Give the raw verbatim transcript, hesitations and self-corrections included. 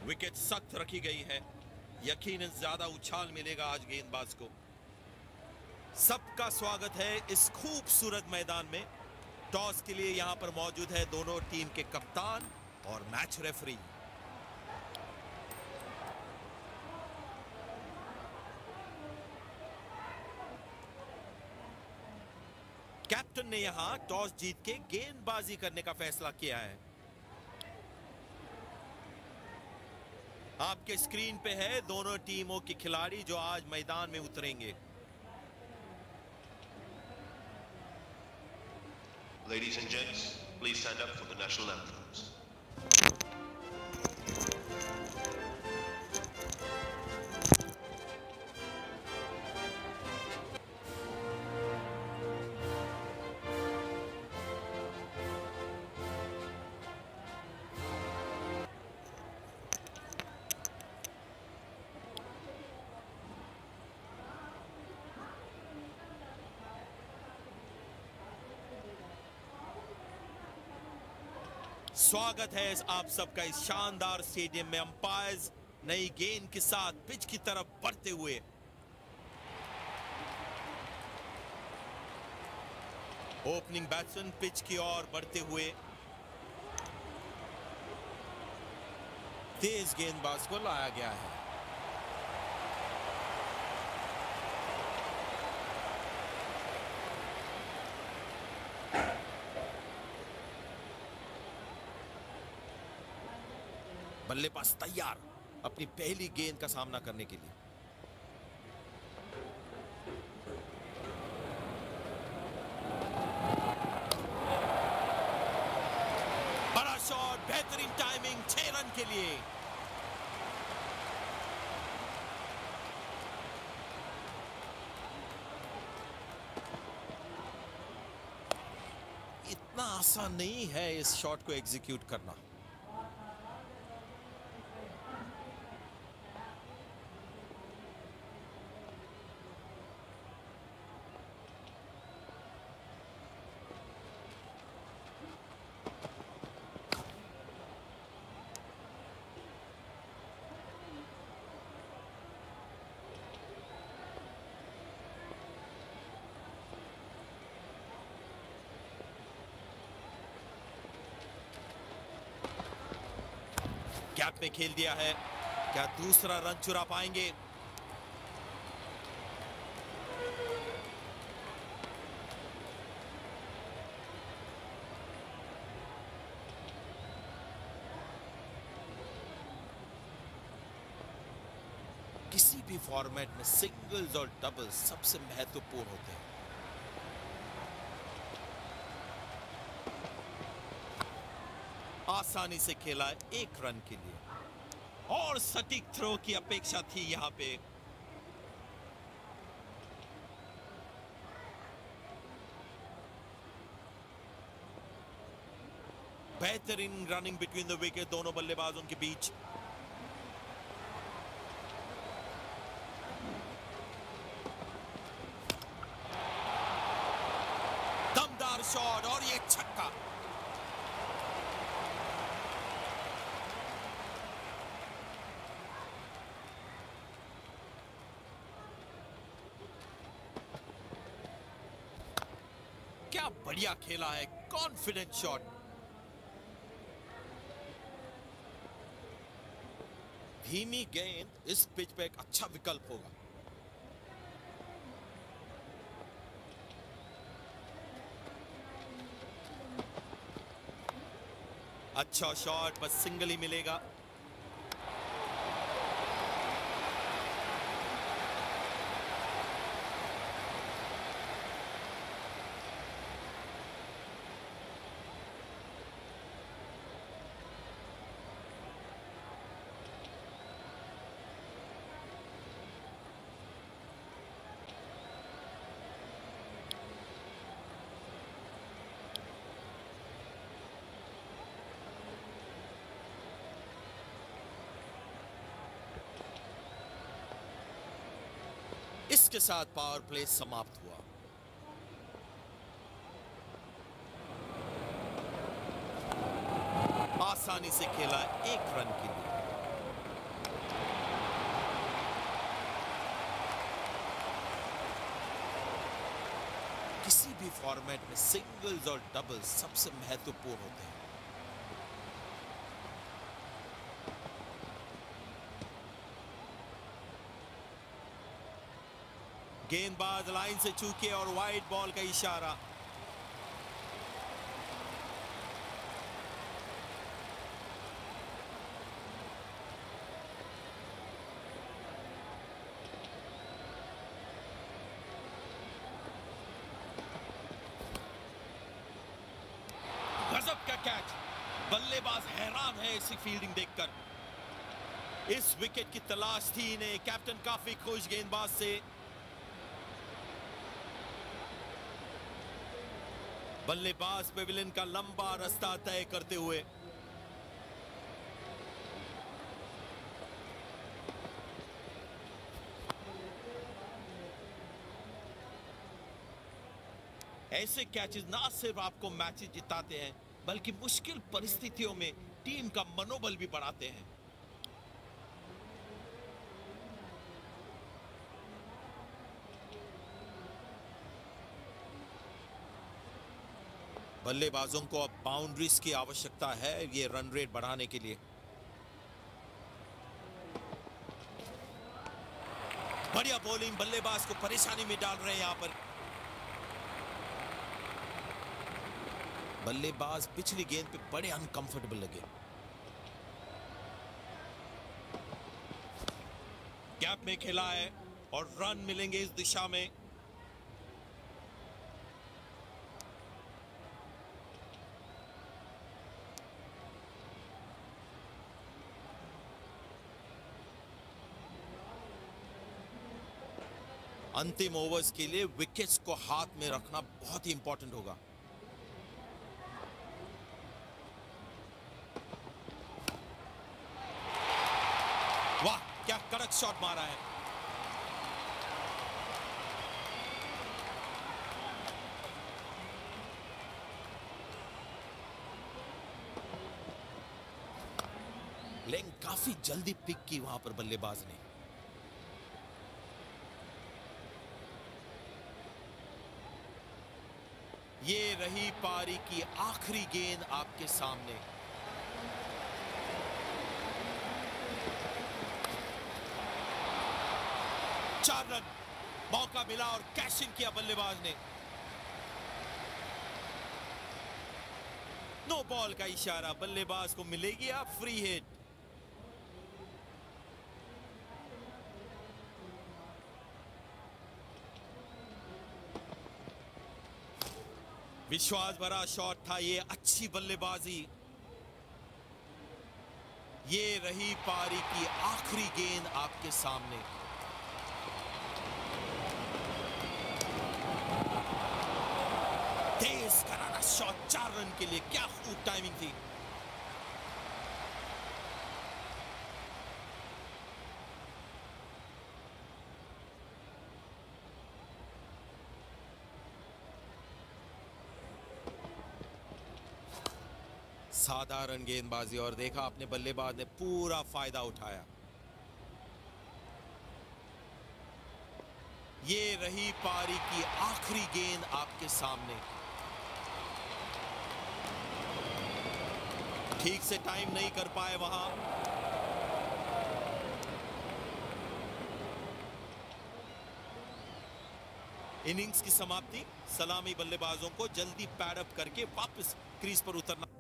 Wicket सख्त रखी गई है, यकीनन ज्यादा उछाल मिलेगा आज गेंदबाज को। सबका स्वागत है इस खूबसूरत मैदान में। टॉस के लिए यहां पर मौजूद है दोनों टीम के कप्तान और मैच रेफरी। कैप्टन ने यहां टॉस जीत के गेंदबाजी करने का फैसला किया है। आपके स्क्रीन पे है दोनों टीमों के खिलाड़ी जो आज मैदान में उतरेंगे। Ladies and gents, please stand up for the national anthems. स्वागत है आप सबका इस शानदार स्टेडियम में। अंपायर्स नई गेंद के साथ पिच की तरफ बढ़ते हुए। ओपनिंग बैट्समैन पिच की ओर बढ़ते हुए तेज गेंदबाज को लाया गया है। बल्लेबाज तैयार अपनी पहली गेंद का सामना करने के लिए। बड़ा शॉट, बेहतरीन टाइमिंग, छह रन के लिए। इतना आसान नहीं है इस शॉट को एग्जीक्यूट करना। गैप में खेल दिया है, क्या दूसरा रन चुरा पाएंगे? किसी भी फॉर्मेट में सिंगल्स और डबल्स सबसे महत्वपूर्ण होते हैं। आसानी से खेला एक रन के लिए और सटीक थ्रो की अपेक्षा थी यहां पे। बेहतरीन रनिंग बिटवीन द विकेट दोनों बल्लेबाजों के बीच। दमदार शॉट और ये छक्का। क्या बढ़िया खेला है, कॉन्फिडेंट शॉट। धीमी गेंद इस पिच पे एक अच्छा विकल्प होगा। अच्छा शॉट, बस सिंगल ही मिलेगा। इसके साथ पावर प्ले समाप्त हुआ। आसानी से खेला एक रन के लिए। भी फॉर्मेट में सिंगल्स और डबल्स सबसे महत्वपूर्ण होते हैं। गेंदबाज लाइन से चूके और वाइड बॉल का इशारा। गजब का कैच, बल्लेबाज हैरान है इसी फील्डिंग देखकर। इस विकेट की तलाश थी इन्हें। कैप्टन काफी खुश गेंदबाज से। बल्लेबाज पेविलियन का लंबा रास्ता तय करते हुए। ऐसे कैचेस ना सिर्फ आपको मैचेस जिताते हैं बल्कि मुश्किल परिस्थितियों में टीम का मनोबल भी बढ़ाते हैं। बल्लेबाजों को अब बाउंड्रीज की आवश्यकता है ये रन रेट बढ़ाने के लिए। बढ़िया बॉलिंग, बल्लेबाज को परेशानी में डाल रहे हैं यहां पर। बल्लेबाज पिछली गेंद पे बड़े अनकंफर्टेबल लगे। गैप में खेला है और रन मिलेंगे इस दिशा में। अंतिम ओवर्स के लिए विकेट्स को हाथ में रखना बहुत ही इंपॉर्टेंट होगा। वाह, क्या कड़क शॉट मारा है। लेकिन काफी जल्दी पिक की वहां पर बल्लेबाज ने। ये रही पारी की आखिरी गेंद आपके सामने। चार रन, मौका मिला और कैश इन किया बल्लेबाज ने। नो बॉल का इशारा, बल्लेबाज को मिलेगी अब फ्री हिट। विश्वास भरा शॉट था ये, अच्छी बल्लेबाजी। ये रही पारी की आखिरी गेंद आपके सामने। तेज करारा शॉट, चार रन के लिए, क्या खूब टाइमिंग थी। साधारण गेंदबाजी और देखा अपने बल्लेबाज ने पूरा फायदा उठाया। ये रही पारी की आखिरी गेंद आपके सामने। ठीक से टाइम नहीं कर पाए वहां। इनिंग्स की समाप्ति। सलामी बल्लेबाजों को जल्दी पैड अप करके वापस क्रीज पर उतरना।